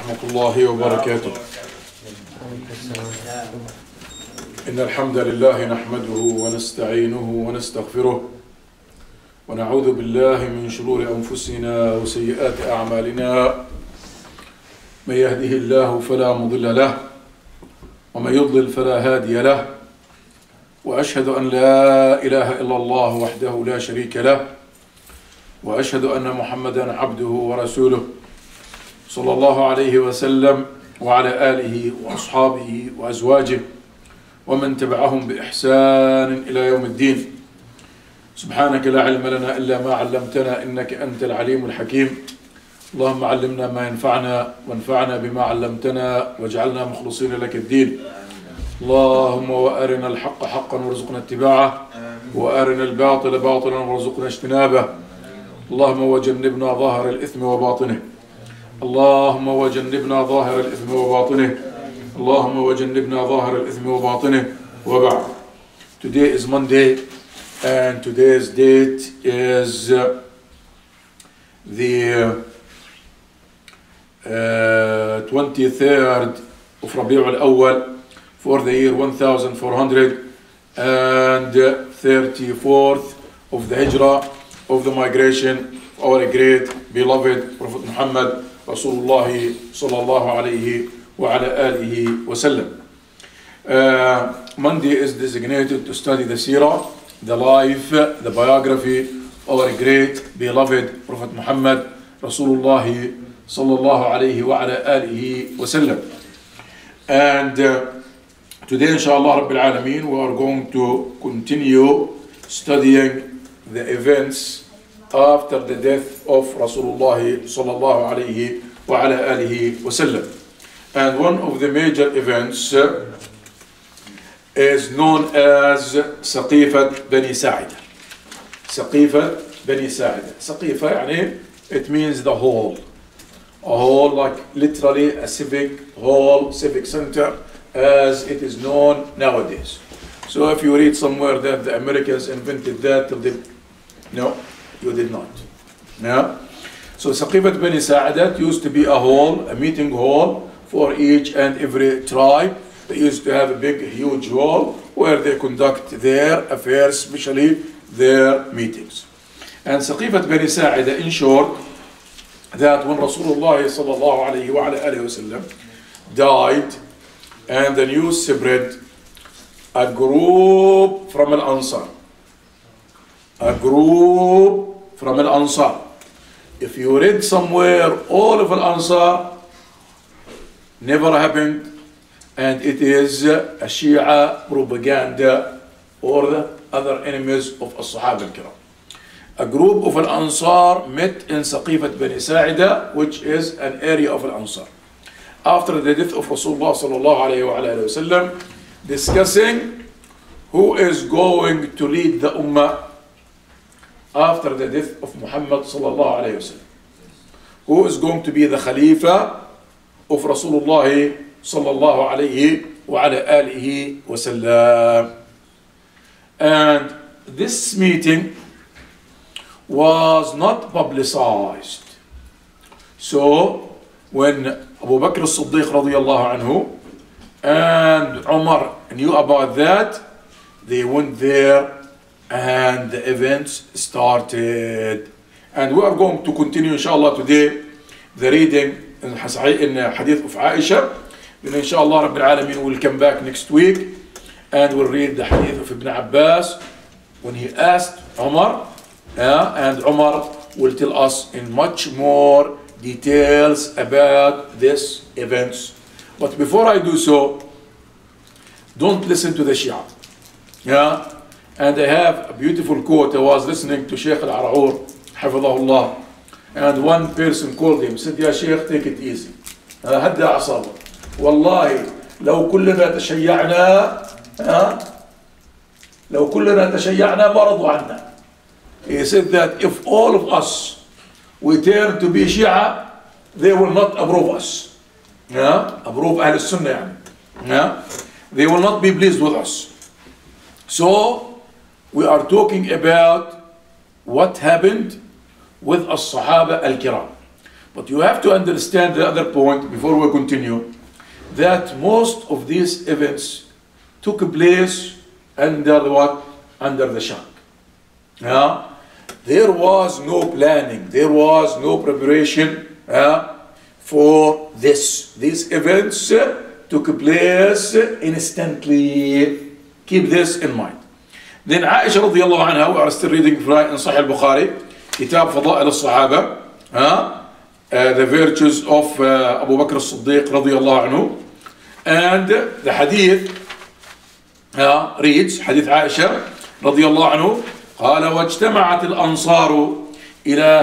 ورحمة الله وبركاته. إن الحمد لله نحمده ونستعينه ونستغفره ونعوذ بالله من شرور أنفسنا وسيئات أعمالنا. من يهده الله فلا مضل له ومن يضلل فلا هادي له، وأشهد أن لا إله إلا الله وحده لا شريك له، وأشهد أن محمدا عبده ورسوله صلى الله عليه وسلم وعلى آله وأصحابه وأزواجه ومن تبعهم بإحسان إلى يوم الدين. سبحانك لا علم لنا إلا ما علمتنا إنك أنت العليم الحكيم. اللهم علمنا ما ينفعنا وانفعنا بما علمتنا واجعلنا مخلصين لك الدين. اللهم وأرنا الحق حقا وارزقنا اتباعه وأرنا الباطل باطلا وارزقنا اجتنابه. اللهم وجنبنا ظاهر الإثم وباطنه. اللهم وجنبنا ظاهر الإثم وباطنه. اللهم وجنبنا ظاهر الإثم وباطنه. وبعد. Today is Monday and today's date is the 23rd of Rabi' al-Awwal for the year 1434th of the Hijrah of the migration of our great beloved Prophet Muhammad Rasulullah sallallahu alayhi wa ala alihi wa sallam. Monday is designated to study the seerah, the life, the biography of our great beloved Prophet Muhammad Rasulullah sallallahu alayhi wa ala alihi wa sallam. And today inshallah Rabbil Alameen we are going to continue studying the events after the death of Rasulullah sallallahu alayhi wa ala alihi wa sallam. And one of the major events is known as Saqifat Bani Sa'ida. Saqifat Bani Sa'ida. Saqifa يعني it means the hall. A hall, like literally a civic hall, civic center as it is known nowadays. So if you read somewhere that the Americans invented that, no, you did not. Yeah? So Saqifat Bani Sa'adat used to be a hall, a meeting hall for each and every tribe. They used to have a big, huge hall where they conduct their affairs, especially their meetings. And Saqifat Bani Sa'ida, in short, that when Rasulullah sallallahu alayhi wa alayhi wa sallam died and the news spread, a group from Al-Ansar, if you read somewhere, all of Al-Ansar never happened, and it is a Shia propaganda or the other enemies of As-Sahaba al-Kiram. A group of Al-Ansar met in Saqifat Bani Sa'ida, which is an area of Al-Ansar, after the death of Rasulullah sallallahu alayhi wa sallam, discussing who is going to lead the Ummah after the death of Muhammad sallallahu alayhi wa sallam. Who is going to be the Khalifa of Rasulullah sallallahu alayhi wa alihi wa sallam. And this meeting was not publicized. So when Abu Bakr as-Siddiq radiyallahu anhu and Umar knew about that, they went there and the events started. And we are going to continue inshallah today the reading in Hadith of Aisha. Then inshallah Rabbil Alameen will come back next week and we'll read the Hadith of Ibn Abbas when he asked Umar, and Umar will tell us in much more details about this events. But before I do so, don't listen to the Shia. Yeah? And I have a beautiful quote. I was listening to Sheikh Al-Ar'ur, Hafidhahullah, and one person called him, said, Ya Sheikh, take it easy. هدى أعصابك. والله لو كلنا تشيعنا ما رضوا عنا. He said that if all of us we turn to be Shia, they will not approve us. Yeah? Approve Ahl Sunnah يعني. Yeah? They will not be pleased with us. So we are talking about what happened with As-Sahaba Al-Kiram. But you have to understand the other point before we continue, that most of these events took place under what? Under the shock. Yeah? There was no planning, there was no preparation for this. These events took place instantly. Keep this in mind. Then Aisha radiallahu anha, we are still reading in Sahih al-Bukhari, Kitab Fada'il al-Sahaba, the virtues of Abu Bakr as-Siddiq radiallahu anhu. And the hadith reads, Hadith Aisha radiallahu anhu, قال واجتمعت الأنصار إلى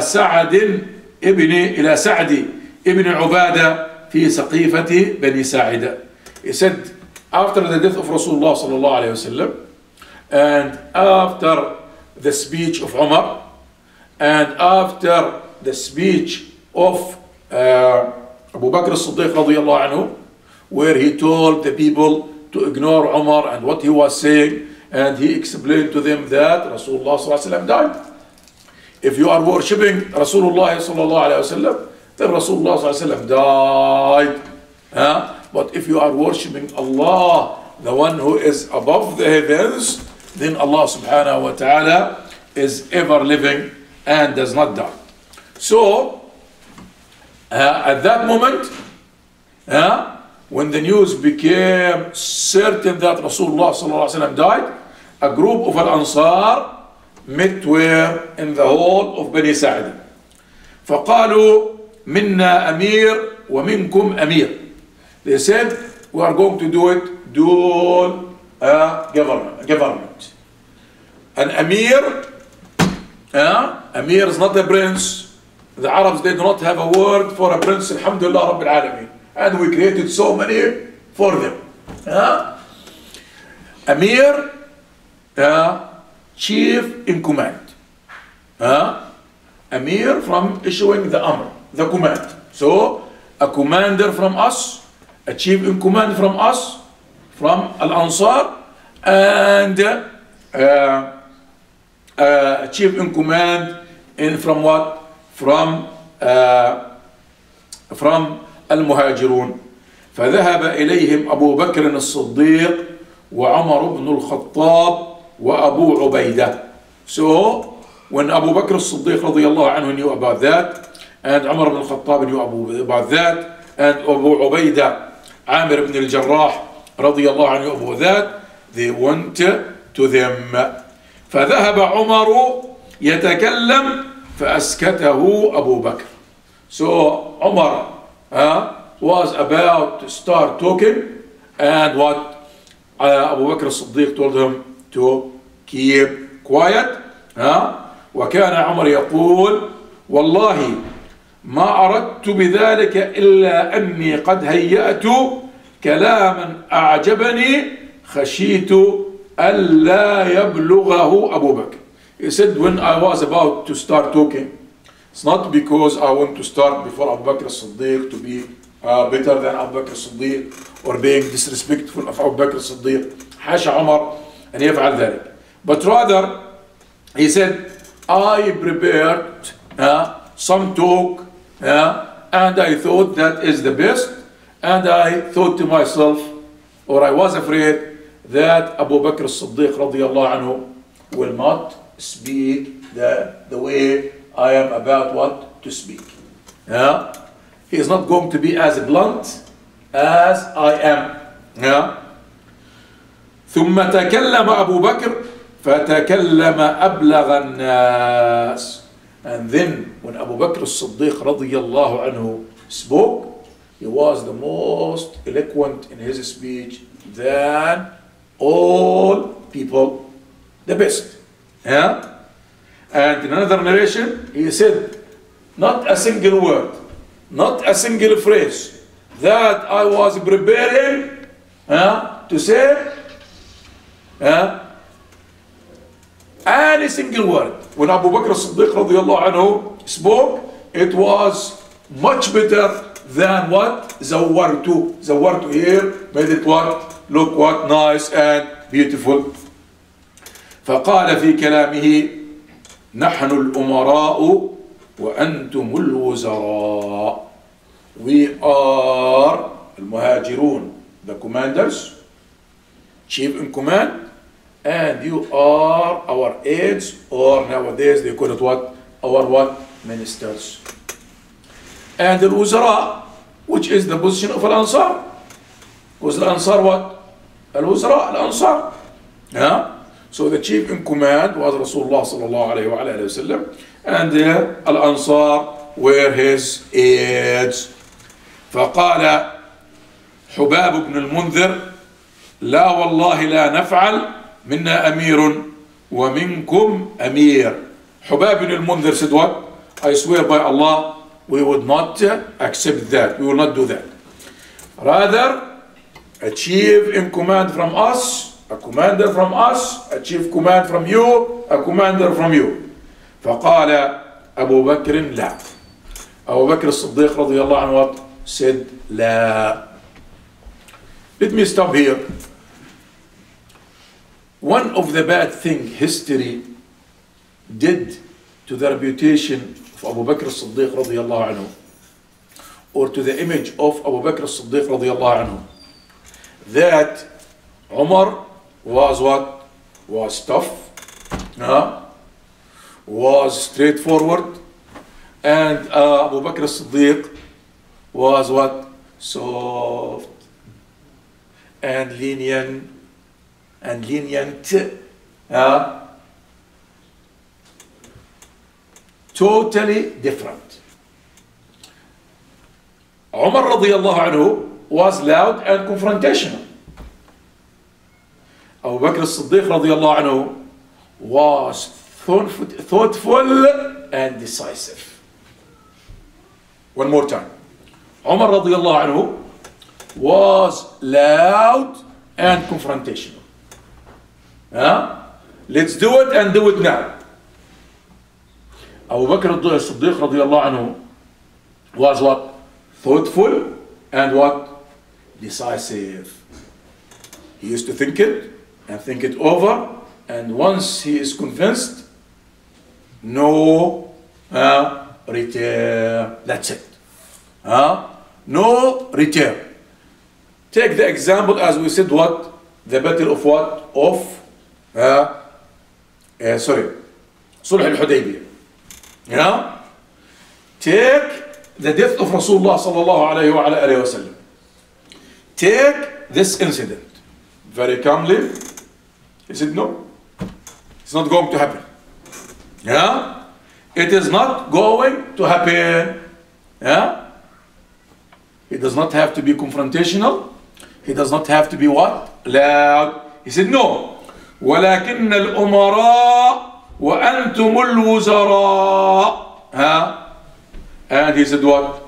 سعد ابن عبادة في سقيفة بني ساعدة. He said, after the death of Rasulullah sallallahu alayhi wasallam, and after the speech of Umar, and after the speech of Abu Bakr as-Siddiq radiyallahu anhu, where he told the people to ignore Umar and what he was saying, and he explained to them that Rasulullah sallallahu alayhi wasallam died. If you are worshipping Rasulullah sallallahu alayhi wasallam, then Rasulullah sallallahu alayhi wasallam died. But if you are worshipping Allah, the one who is above the heavens, then Allah subhanahu wa ta'ala is ever living and does not die. So, at that moment, when the news became certain that Rasulullah sallallahu alayhi wa sallam died, a group of Al-Ansar met where? In the hall of Bani Sa'id. فقالوا منا أمير ومنكم أمير. They said, we are going to do it dual government. An Amir, Amir is not a prince. The Arabs, they do not have a word for a prince, alhamdulillah rabbil alameen. And we created so many for them. Amir, chief in command. Amir from issuing the Amr, the command. So, a commander from us, a chief in command from us, from Al-Ansar, and a chief in command from what? From المهاجرون. فذهب إليهم أبو بكر الصديق وعمر بن الخطاب وأبو عبيدة. So when Abu Bakr as-Siddiq radiyallahu anhu knew about that, and Umar ibn al-Khattab knew about that, and Abu Ubaidah Amir ibn al-Jarrah radiyallahu anhu about that, they went to them. فذهب عمر يتكلم فأسكته أبو بكر. So Umar was about to start talking, and what Abu Bakr as-Siddiq told him to keep quiet. وكان عمر يقول والله ما أردت بذلك إلا أني قد هيأت كلاما أعجبني خشيت ألا يبلغه أبو بكر. He said, when I was about to start talking, it's not because I want to start before Abu Bakr as-Siddiq to be better than Abu Bakr as-Siddiq or being disrespectful of Abu Bakr as-Siddiq. حاشا عمر أن يفعل ذلك. But rather, he said, I prepared some talk, and I thought that is the best, and I thought to myself, or I was afraid that Abu Bakr as-Siddiq radiyallahu anhu will not speak the way I am about what to speak. He is not going to be as blunt as I am. ثم تكلم أبو بكر فتكلم أبلغ الناس. And then when Abu Bakr as-Siddiq radiyallahu anhu spoke, he was the most eloquent in his speech than all people, the best. And in another narration, he said, not a single word, not a single phrase that I was preparing to say, any single word. When Abu Bakr as-Siddiq radiyallahu anhu spoke, it was much better than what? Zawartu. Zawartu here made it what? Look what? Nice and beautiful. فقال في كلامه نحن الأمراء وأنتم الوزراء. We are المهاجرون, the commanders, chief in command, and you are our aides, or nowadays they call it what? Our what? Ministers. And the Wuzara, which is the position of Al-Ansar. Was Al-Ansar what? Al-Wuzara, Al-Ansar. Yeah? So the chief in command was Rasulullah sallallahu alayhi wa alayhi wa sallam, and the Al-Ansar were his aides. فقال حباب بن المنذر لا والله لا نفعل منا أمير ومنكم أمير. Hubab ibn al-Mundhir said what? I swear by Allah, we would not accept that. We will not do that. Rather, a chief in command from us, a commander from us, a chief command from you, a commander from you. فقال أبو بكر لا. Abu Bakr as-Siddiq رضي الله عنه what? Said لا. Let me stop here. One of the bad things history did to the reputation of Abu Bakr as-Siddiq رضي الله عنه, or to the image of Abu Bakr as-Siddiq رضي الله عنه, that Umar was what? Was tough, was straightforward, and Abu Bakr as-Siddiq was what? Soft and lenient, totally different. Umar radiallahu anhu was loud and confrontational. Abu Bakr as-Siddiq radiallahu anhu was thoughtful and decisive. One more time. Umar radiallahu anhu was loud and confrontational. Let's do it and do it now. Abu Bakr as-Siddiq radiallahu anhu was what? Thoughtful and what? Decisive. He used to think it and think it over, and once he is convinced, no return. That's it. No return. Take the example as we said what? The battle of what? Of Sulh al-Hudaybiyah. Take the death of Rasulullah sallallahu alayhi wa alayhi wa sallam. Take this incident very calmly. He said no, it's not going to happen. It is not going to happen. He does not have to be confrontational. He does not have to be what? Loud. He said no. ولكن الأمراء وأنتم الوزراء. And he said what?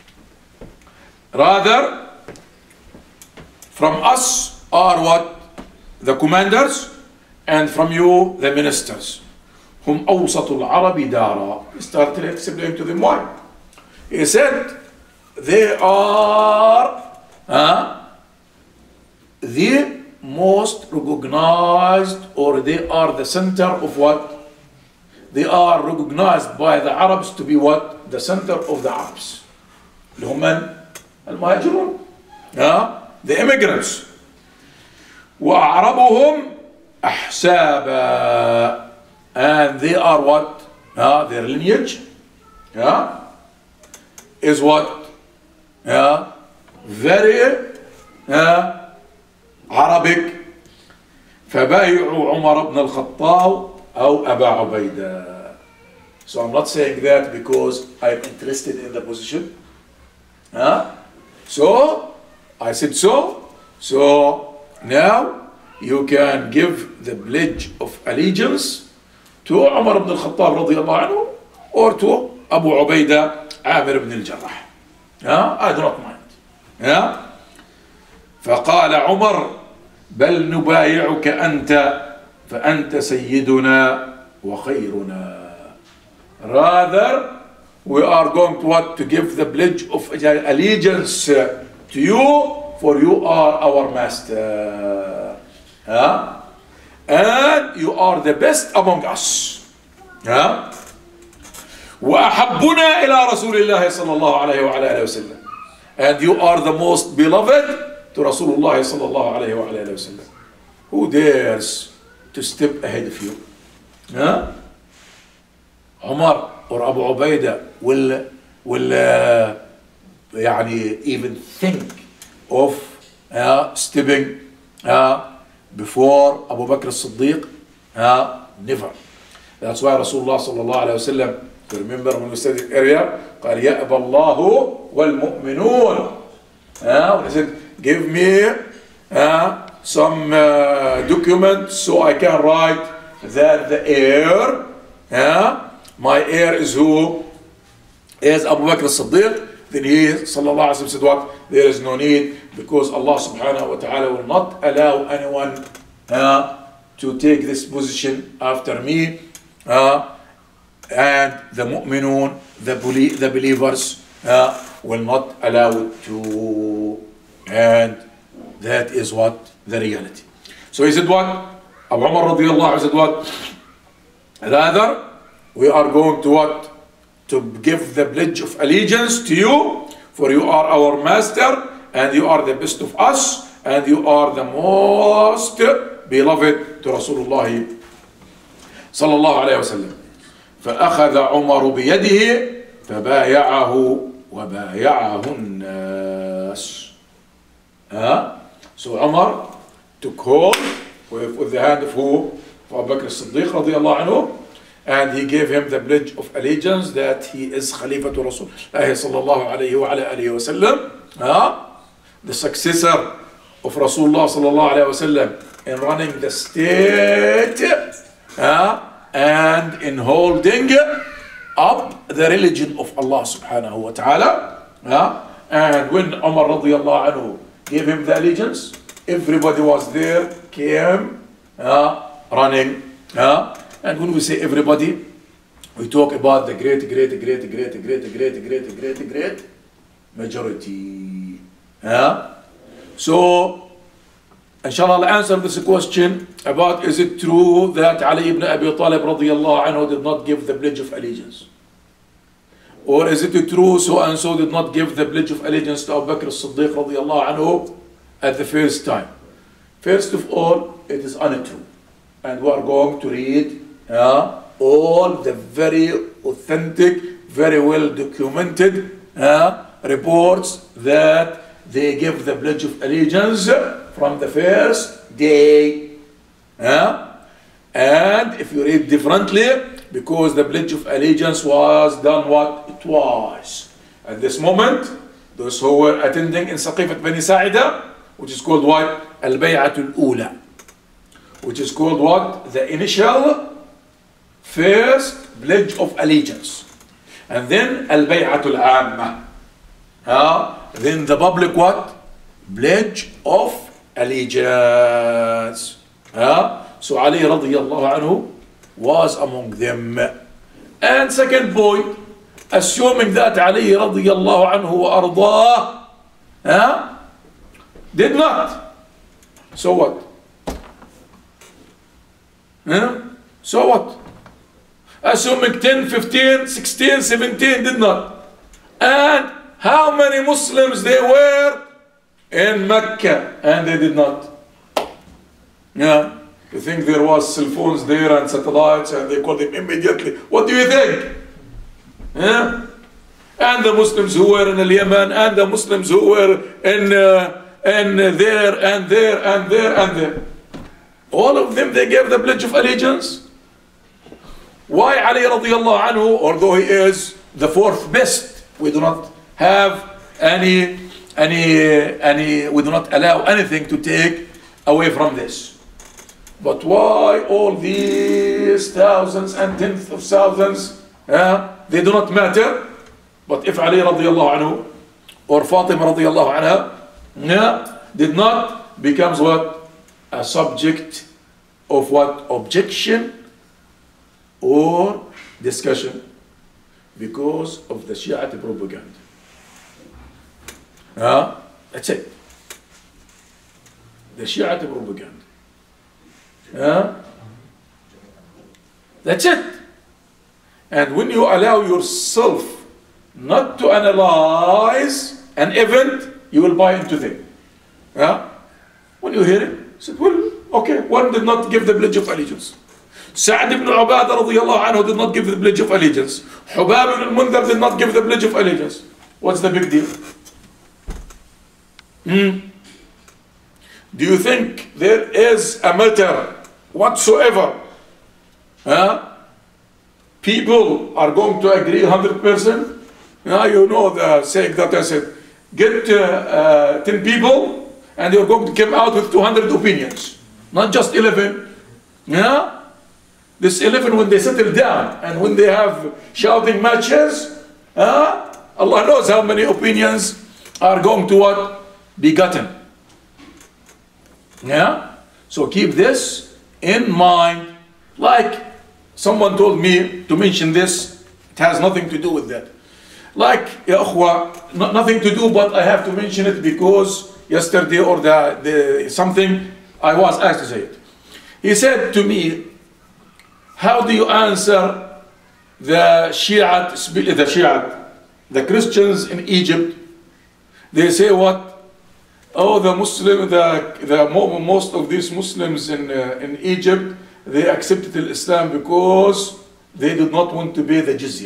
Rather, from us are what? The commanders, and from you the ministers. هم أوسط العرب دارا. He started explaining to them why. He said they are the most recognized, or they are the center of what? They are recognized by the Arabs to be what? The center of the Arabs. اللي هم المهاجرون. The immigrants. وأعربهم أحسابا. And they are what? Their lineage is what? Very Arabic. فبايعوا عمر بن الخطاب أو أبا عبيدة. So I'm not saying that because I'm interested in the position. So I said so. So now you can give the pledge of allegiance to Umar ibn al-Khattab radiallahu anhu, or to Abu Ubaidah Amir ibn al-Jarrah. I do not mind. فقال عمر بل نبايعك أنت فأنت سيدنا وخيرنا. Rather, we are going to what? To give the pledge of allegiance to you, for you are our master. And you are the best among us. وأحبنا إلى رسول الله صلى الله عليه وعلى آله وسلم. And you are the most beloved to Rasulullah صلى الله عليه وعلى آله وسلم. Who dares to step ahead of you? Huh? Umar or Abu Ubaidah will يعني even think of stepping before Abu Bakr as-Siddiq? Never. That's why Rasulullah sallallahu alayhi wa sallam, you remember when we said it earlier, قال يأبى الله والمؤمنون. When he said, give me some documents so I can write that the heir, my heir is who? Is Abu Bakr as-Siddiq. Then he sallallahu alayhi wa sallam said what? There is no need, because Allah subhanahu wa ta'ala will not allow anyone to take this position after me. And the mu'minun, the believers, will not allow it to. And that is what? The reality. So he said what? Abu Umar radiallahu anhu said what? Rather, we are going to what? To give the pledge of allegiance to you, for you are our master, and you are the best of us, and you are the most beloved to Rasulullah sallallahu alayhi wa sallam. فأخذ عمر بيده فبايعه وبايعه الناس. So Umar took hold with the hand of who? Abu Bakr as-Siddiq radiallahu anhu, and he gave him the pledge of allegiance that he is Khalifa to Rasulullah sallallahu alayhi wa alihi wa sallam, the successor of Rasulullah sallallahu alayhi wa sallam in running the state, and in holding up the religion of Allah subhanahu wa ta'ala. And when Umar radiallahu anhu gave him the allegiance, everybody was there, came running. And when we say everybody, we talk about the great majority. So inshallah, I'll answer this question about, is it true that Ali ibn Abi Talib radiallahu anhu did not give the pledge of allegiance? Or is it true so and so did not give the pledge of allegiance to Abu Bakr as-Siddiq radiallahu anhu at the first time? First of all, it is untrue. And we are going to read all the very authentic, very well documented reports that they give the pledge of allegiance from the first day. And if you read differently, because the pledge of allegiance was done what? Twice. At this moment, those who were attending in Saqifat Bani Sa'ida, which is called what? Al-Bay'atul Ula, which is called what? The initial first pledge of allegiance. And then Al-Bay'atul Amma. Then the public what? Pledge of allegiance. So Ali radiallahu anhu was among them. And second point, assuming that Ali radiallahu anhu wa ardah did not. So what? So what? Assuming 10, 15, 16, 17 did not. And how many Muslims they were in Mecca and they did not? You think there was cell phones there and satellites and they called them immediately? What do you think? And the Muslims who were in Yemen, and the Muslims who were in there and there and there and there, all of them they gave the pledge of allegiance. Why Ali radiallahu anhu, although he is the fourth best, we do not have we do not allow anything to take away from this. But why all these thousands and tens of thousands, they do not matter. But if Ali radiallahu anhu or Fatima radiallahu anha did not, becomes what? A subject of what? Objection or discussion, because of the Shiite propaganda. That's it. The Shiite propaganda. That's it. And when you allow yourself not to analyze an event, you will buy into them. Yeah? When you hear it, you say, well, okay, one did not give the pledge of allegiance. Sa'd ibn Ubadah radiallahu anhu did not give the pledge of allegiance. Hubab ibn al-Mundhar did not give the pledge of allegiance. What's the big deal? Do you think there is a matter whatsoever? People are going to agree 100%? You know the saying that I said, get 10 people and you're going to come out with 200 opinions, not just 11. This 11, when they settle down and when they have shouting matches, Allah knows how many opinions are going to what? Be gotten. So keep this in mind. Like someone told me to mention this, it has nothing to do with that. Like, ya akhwa, nothing to do, but I have to mention it because yesterday or something I was asked to say it. He said to me, how do you answer the Christians in Egypt? They say what? Oh, most of these Muslims in Egypt, they accepted Islam because they did not want to pay the jizya.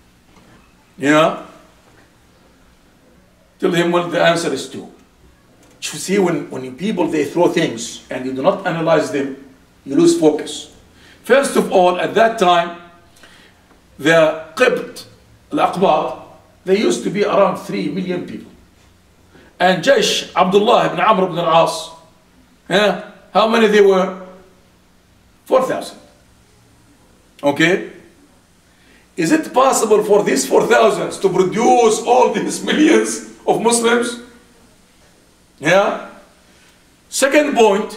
Tell him, well, the answer is two. You see, when people, they throw things and you do not analyze them, you lose focus. First of all, at that time, the Qibt, al-Aqbat, they used to be around 3 million people. And Jaysh Abdullah ibn Amr ibn al-As, how many they were? 4,000. Okay? Is it possible for these 4,000 to produce all these millions of Muslims? Second point,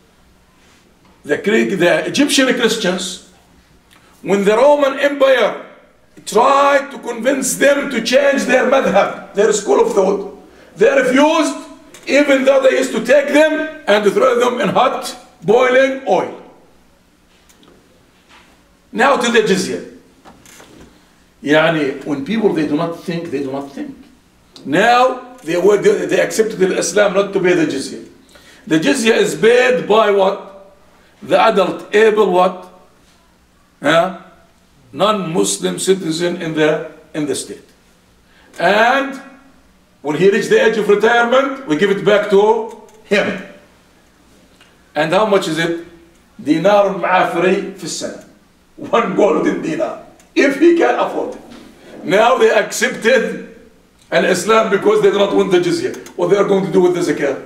the Egyptian Christians, when the Roman Empire tried to convince them to change their madhab, their school of thought, they refused, even though they used to take them and throw them in hot, boiling oil. Now to the jizya. When people, they do not think, they do not think. Now, they accepted Islam not to pay the jizya. The jizya is paid by what? The adult, able what? Non-Muslim citizen in the state. And when he reaches the age of retirement, we give it back to him. And how much is it? Dinar ma'afri fi sana. 1 golden dinar. If he can afford it. Now they accepted an Islam because they do not want the jizya. What they are going to do with the zakat?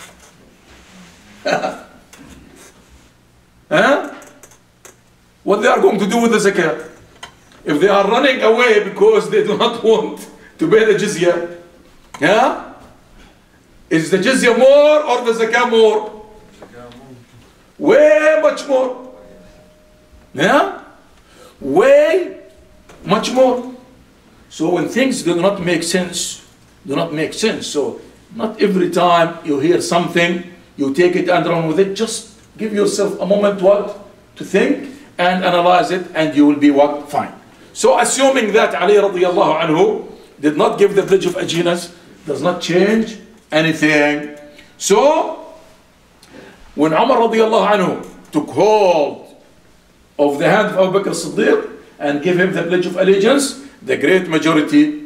What they are going to do with the zakat? If they are running away because they do not want to pay the jizya, is the jizya more or the zakah more? Way much more. Way much more. So when things do not make sense, So not every time you hear something, you take it and run with it. Just give yourself a moment to think and analyze it, and you will be fine. So assuming that Ali radiallahu anhu did not give the pledge of allegiance, does not change anything. So when Umar radiallahu anhu took hold of the hand of Abu Bakr as-Siddiq and gave him the pledge of allegiance, the great majority,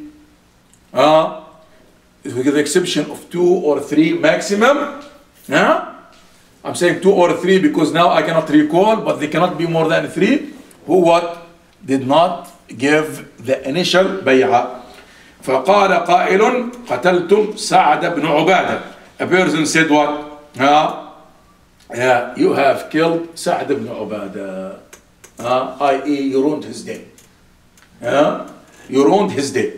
with the exception of 2 or 3 maximum, I'm saying 2 or 3 because now I cannot recall, but they cannot be more than 3, who did not give the initial bay'ah. فقال قائل قتلتم سعد بن عبادة. A person said what? You have killed Sa'd ibn Ubadah, i.e. you ruined his day. You ruined his day.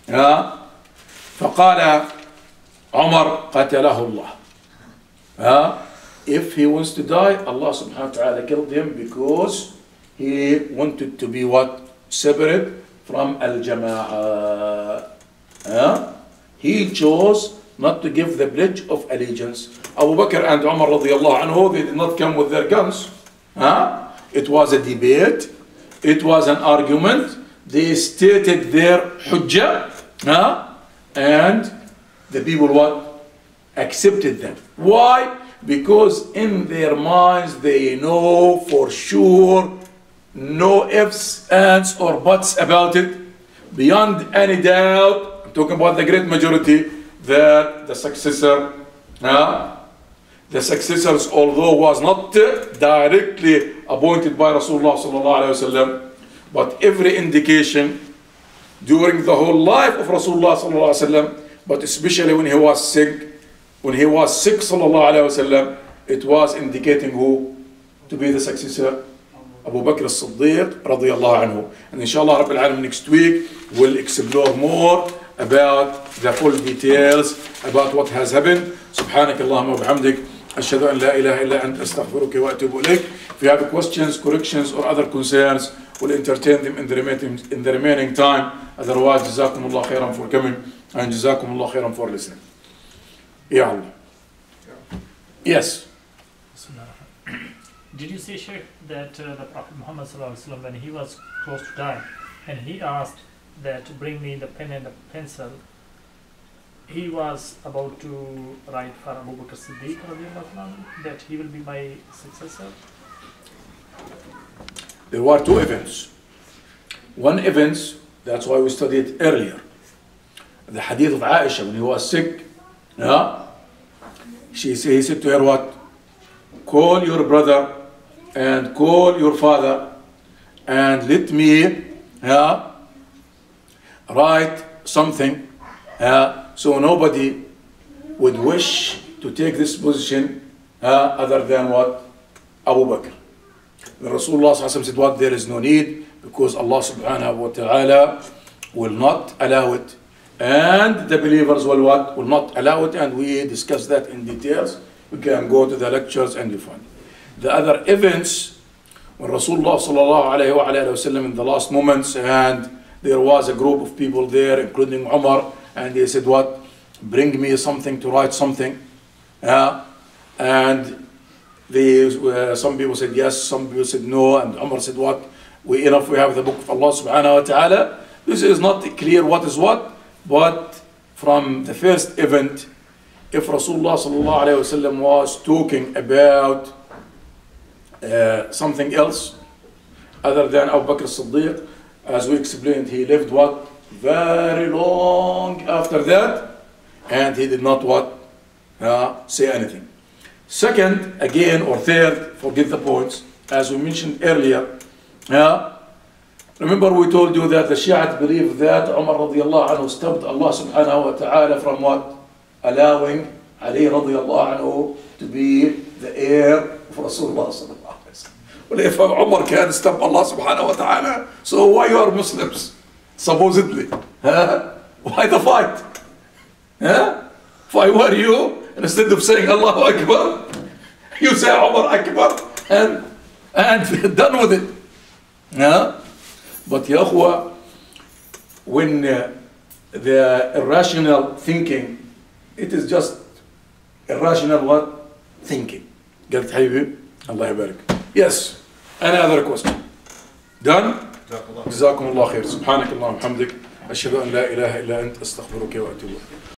فقال عمر قتله الله. If he wants to die, Allah subhanahu wa ta'ala killed him because he wanted to be separate from al-jama'ah. He chose not to give the pledge of allegiance. Abu Bakr and Umar radiallahu anhu, they did not come with their guns. It was a debate, it was an argument. They stated their hujjah, and the people what? Accepted them. Why? Because in their minds they know for sure, no ifs, ands, or buts about it. Beyond any doubt, I'm talking about the great majority, that the successors, although was not directly appointed by Rasulullah sallallahu alaihi wasallam, but every indication during the whole life of Rasulullah sallallahu alaihi wasallam, but especially when he was sick, sallallahu alaihi wasallam, it was indicating who to be the successor, Abu Bakr as-Siddiq radiyallahu anhu. And inshallah Rabbil Alamin next week we'll explore more about the full details about what has happened. Subhanak Allahumma wa bihamdik. Ashhadu an la ilaha illa anta astaghfiruka wa atubu ilayk. If you have questions, corrections, or other concerns, we'll entertain them in the remaining time. Otherwise, jazakumullah khairan for coming and jazakumullah khairan for listening. Ya Allah. Yes. Did you say, Sheikh, that the Prophet Muhammad sallallahu alaihi wasallam, when he was close to dying, and he asked that bring me the pen and the pencil, he was about to write for Abu Bakr Siddiq that he will be my successor? There were two events. One event, that's why we studied earlier, the hadith of Aisha when he was sick. He said to her what? Call your brother and call your father and let me write something so nobody would wish to take this position other than what? Abu Bakr. The Rasulullah said what? There is no need, because Allah subhanahu wa ta'ala will not allow it, and the believers will what? Will not allow it, and we discussed that in details. We can go to the lectures and you find. The other events, when Rasulullah sallallahu alayhi wa sallam in the last moments, and there was a group of people there, including Umar, and they said what? Bring me something to write something. And some people said yes, some people said no, and Umar said what? We have the book of Allah subhanahu wa ta'ala. This is not clear what is what, but from the first event, if Rasulullah sallallahu alayhi wa sallam was talking about something else other than Abu Bakr as-Siddiq, as we explained, he lived what? Very long after that, and he did not what? Say anything. Second, again, or third, forget the points, as we mentioned earlier. Remember we told you that the Shiite believe that Umar radiallahu anhu stopped Allah subhanahu wa ta'ala from what? Allowing Ali radiallahu anhu to be the heir of Rasulullah sallallahu alayhi wa sallam. Well, if Umar can stop Allah subhanahu wa ta'ala, so why you are Muslims? Supposedly. Why the fight? Why were you, instead of saying Allahu Akbar, you say Umar Akbar and done with it? But ya akhwa, when the irrational thinking, it is just irrational what? Thinking. قلت حبيبي الله يبارك. Yes. Any other question? Done? جزاكم الله خير. سبحانك اللهم وبحمدك أشهد أن لا إله إلا أنت أستغفرك وأتوب إليك.